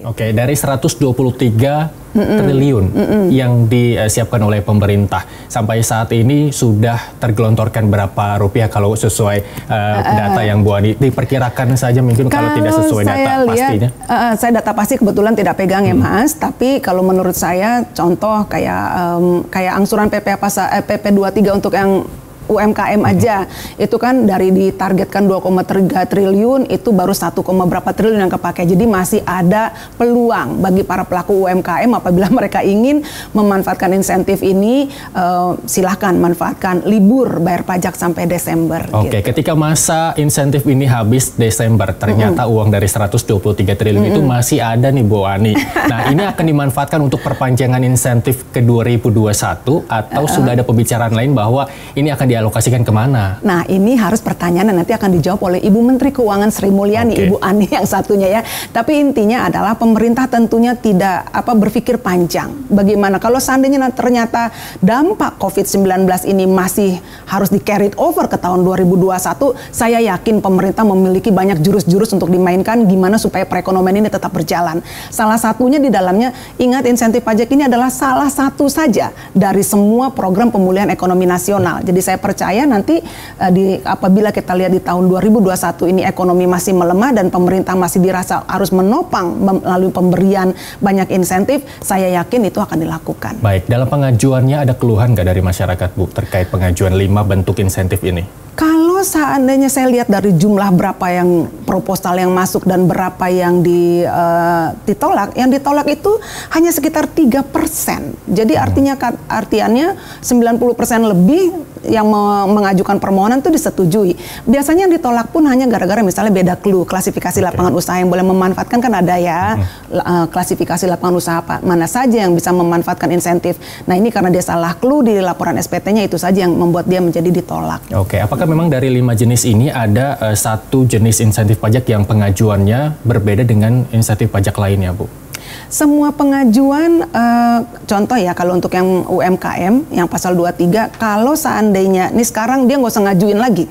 Oke, dari 123 triliun yang disiapkan oleh pemerintah sampai saat ini sudah tergelontorkan berapa rupiah kalau sesuai data yang Bu Ani diperkirakan saja mungkin kalau tidak sesuai data pastinya? Saya data pasti kebetulan tidak pegang ya Mas, tapi kalau menurut saya contoh kayak angsuran PP 23 untuk yang UMKM aja itu kan dari ditargetkan 2,3 triliun itu baru 1, berapa triliun yang kepake. Jadi masih ada peluang bagi para pelaku UMKM apabila mereka ingin memanfaatkan insentif ini, silahkan manfaatkan libur bayar pajak sampai Desember. Oke, ketika masa insentif ini habis Desember, ternyata uang dari 123 triliun itu masih ada nih Bu Ani. Nah, ini akan dimanfaatkan untuk perpanjangan insentif ke 2021 atau sudah ada pembicaraan lain bahwa ini akan dialokasikan kemana? Nah, ini harus pertanyaan nanti akan dijawab oleh Ibu Menteri Keuangan Sri Mulyani, Ibu Ani yang satunya ya. Tapi intinya adalah pemerintah tentunya tidak berpikir panjang. Bagaimana kalau seandainya ternyata dampak COVID-19 ini masih harus di carried over ke tahun 2021, saya yakin pemerintah memiliki banyak jurus-jurus untuk dimainkan gimana supaya perekonomian ini tetap berjalan. Salah satunya di dalamnya, ingat insentif pajak ini adalah salah satu saja dari semua program pemulihan ekonomi nasional. Jadi saya percaya nanti apabila kita lihat di tahun 2021 ini ekonomi masih melemah dan pemerintah masih dirasa harus menopang melalui pemberian banyak insentif, saya yakin itu akan dilakukan. Baik, dalam pengajuannya ada keluhan nggak dari masyarakat Bu terkait pengajuan 5 bentuk insentif ini? Kalau seandainya saya lihat dari jumlah berapa yang proposal yang masuk dan berapa yang ditolak, yang ditolak itu hanya sekitar 3%. Jadi artiannya 90% lebih yang mengajukan permohonan itu disetujui. Biasanya yang ditolak pun hanya gara-gara misalnya beda clue, klasifikasi lapangan usaha yang boleh memanfaatkan kan ada ya, klasifikasi lapangan usaha mana saja yang bisa memanfaatkan insentif. Nah ini karena dia salah clue di laporan SPT-nya itu saja yang membuat dia menjadi ditolak. Oke, apakah memang dari 5 jenis ini ada satu jenis insentif pajak yang pengajuannya berbeda dengan insentif pajak lainnya Bu? Semua pengajuan, contoh ya kalau untuk yang UMKM, yang pasal 23, kalau seandainya, ini sekarang dia nggak usah ngajuin lagi.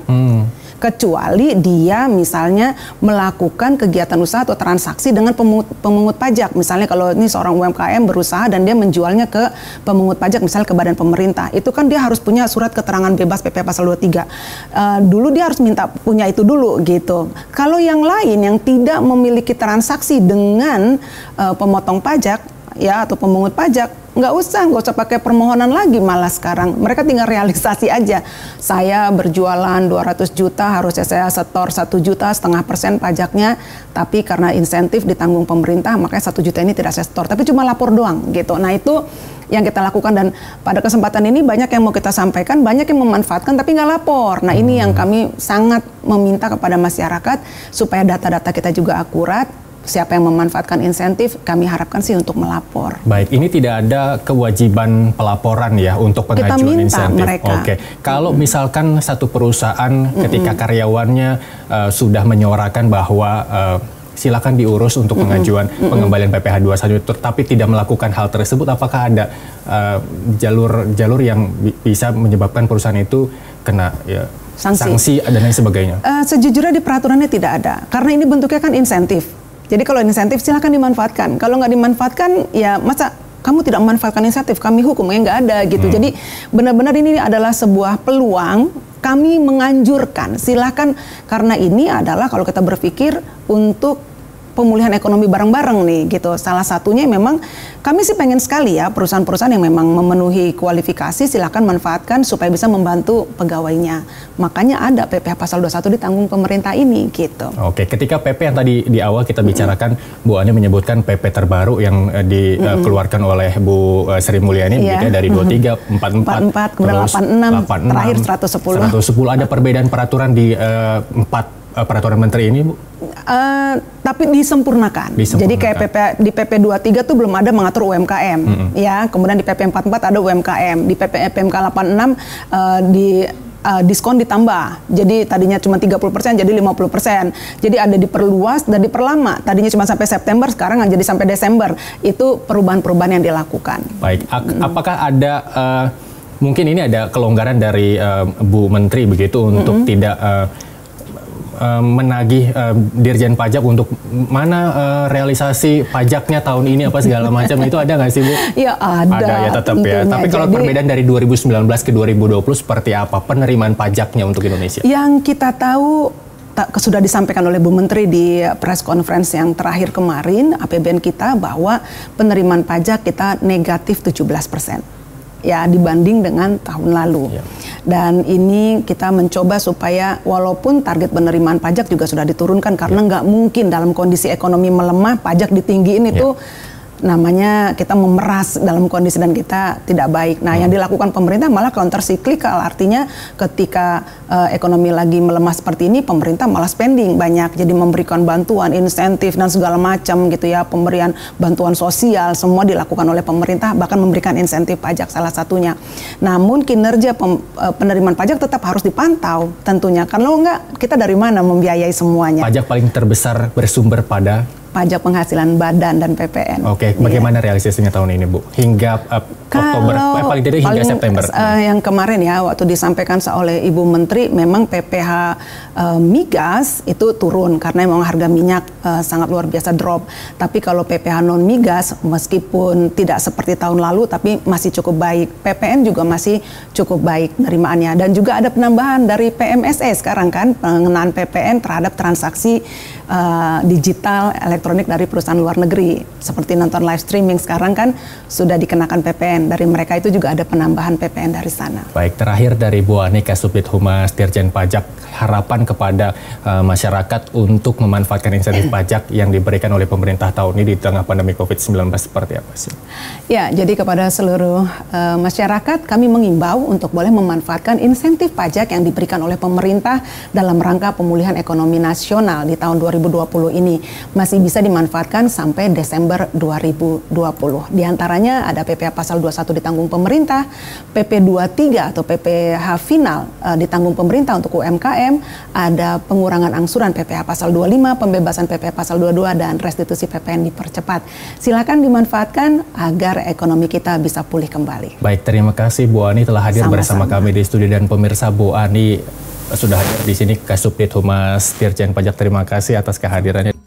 Kecuali dia misalnya melakukan kegiatan usaha atau transaksi dengan pemungut pajak. Misalnya kalau ini seorang UMKM berusaha dan dia menjualnya ke pemungut pajak, misalnya ke badan pemerintah. Itu kan dia harus punya surat keterangan bebas PP pasal 23. Dulu dia harus minta punya itu dulu gitu. Kalau yang lain yang tidak memiliki transaksi dengan pemotong pajak ya atau pemungut pajak, nggak usah pakai permohonan lagi malah sekarang. Mereka tinggal realisasi aja. Saya berjualan 200 juta, harusnya saya setor 1,5% pajaknya, tapi karena insentif ditanggung pemerintah, makanya 1 juta ini tidak saya setor, tapi cuma lapor doang gitu. Nah itu yang kita lakukan dan pada kesempatan ini banyak yang mau kita sampaikan, banyak yang memanfaatkan tapi nggak lapor. Nah ini yang kami sangat meminta kepada masyarakat supaya data-data kita juga akurat. Siapa yang memanfaatkan insentif, kami harapkan sih untuk melapor. Baik, ini tidak ada kewajiban pelaporan ya untuk pengajuan kita minta insentif. Mereka. Oke, kalau misalkan satu perusahaan ketika karyawannya sudah menyuarakan bahwa silakan diurus untuk pengajuan pengembalian PPh 21, tetapi tidak melakukan hal tersebut, apakah ada jalur yang bisa menyebabkan perusahaan itu kena sanksi dan lain sebagainya? Sejujurnya di peraturannya tidak ada, karena ini bentuknya kan insentif. Jadi kalau insentif silahkan dimanfaatkan. Kalau nggak dimanfaatkan, ya masa kamu tidak memanfaatkan insentif, kami hukum, ya nggak ada gitu. Jadi benar-benar ini adalah sebuah peluang. Kami menganjurkan, silahkan, karena ini adalah kalau kita berpikir untuk pemulihan ekonomi bareng-bareng nih gitu. Salah satunya memang kami sih pengen sekali ya perusahaan-perusahaan yang memang memenuhi kualifikasi silahkan manfaatkan supaya bisa membantu pegawainya. Makanya ada PPh pasal 21 ditanggung pemerintah ini gitu. Oke, ketika PP yang tadi di awal kita bicarakan, Bu Ani menyebutkan PP terbaru yang dikeluarkan oleh Bu Sri Mulyani dari 23, 44, kemudian 86, terakhir 110. Ada perbedaan peraturan di 4 peraturan menteri ini Bu? Tapi disempurnakan. Jadi kayak di PP 23 tuh belum ada mengatur UMKM ya. Kemudian di PP 44 ada UMKM. Di PMK 86 diskon ditambah. Jadi tadinya cuma 30% jadi 50%. Jadi ada diperluas dan diperlama. Tadinya cuma sampai September, sekarang jadi sampai Desember. Itu perubahan-perubahan yang dilakukan. Baik, apakah ada mungkin ini ada kelonggaran dari Bu Menteri begitu untuk tidak menagih Dirjen Pajak untuk mana realisasi pajaknya tahun ini apa segala macam itu ada nggak sih Bu? Ya ada. Ada ya tetap ya. Tapi kalau perbedaan dari 2019 ke 2020 seperti apa penerimaan pajaknya untuk Indonesia? Yang kita tahu sudah disampaikan oleh Bu Menteri di press conference yang terakhir kemarin APBN kita bahwa penerimaan pajak kita negatif 17%. Ya dibanding dengan tahun lalu. Dan ini kita mencoba supaya walaupun target penerimaan pajak juga sudah diturunkan karena nggak mungkin dalam kondisi ekonomi melemah pajak ditinggiin itu namanya kita memeras dalam kondisi dan kita tidak baik. Nah, yang dilakukan pemerintah malah counter cyclical, artinya ketika ekonomi lagi melemah seperti ini, pemerintah malah spending banyak, jadi memberikan bantuan, insentif dan segala macam gitu ya, pemberian bantuan sosial semua dilakukan oleh pemerintah, bahkan memberikan insentif pajak salah satunya. Namun kinerja penerimaan pajak tetap harus dipantau tentunya, kalau enggak kita dari mana membiayai semuanya. Pajak paling terbesar bersumber pada pajak penghasilan badan dan PPN. Oke, bagaimana realisasinya tahun ini, Bu? Hingga Oktober, paling tidak hingga September. Yang kemarin ya, waktu disampaikan oleh Ibu Menteri, memang PPh migas itu turun karena memang harga minyak sangat luar biasa drop. Tapi kalau PPh non migas, meskipun tidak seperti tahun lalu, tapi masih cukup baik. PPN juga masih cukup baik penerimaannya. Dan juga ada penambahan dari PMSE sekarang kan, pengenaan PPN terhadap transaksi digital elektronik dari perusahaan luar negeri seperti nonton live streaming sekarang kan sudah dikenakan PPN, dari mereka itu juga ada penambahan PPN dari sana. Baik, terakhir dari Bu Ani Kasubdit Humas Dirjen Pajak, harapan kepada masyarakat untuk memanfaatkan insentif pajak yang diberikan oleh pemerintah tahun ini di tengah pandemi COVID-19 seperti apa sih? Ya, jadi kepada seluruh masyarakat kami mengimbau untuk boleh memanfaatkan insentif pajak yang diberikan oleh pemerintah dalam rangka pemulihan ekonomi nasional di tahun 2020 ini. Masih bisa dimanfaatkan sampai Desember 2020. Di antaranya ada PPh pasal 21 ditanggung pemerintah, PP 23 atau PPh final ditanggung pemerintah untuk UMKM, ada pengurangan angsuran PPh pasal 25, pembebasan PPh pasal 22 dan restitusi PPN dipercepat. Silakan dimanfaatkan agar ekonomi kita bisa pulih kembali. Baik, terima kasih Bu Ani telah hadir bersama kami di studio, dan pemirsa, Bu Ani sudah hadir di sini, Kasubdit Humas Dirjen Pajak. Terima kasih atas kehadirannya.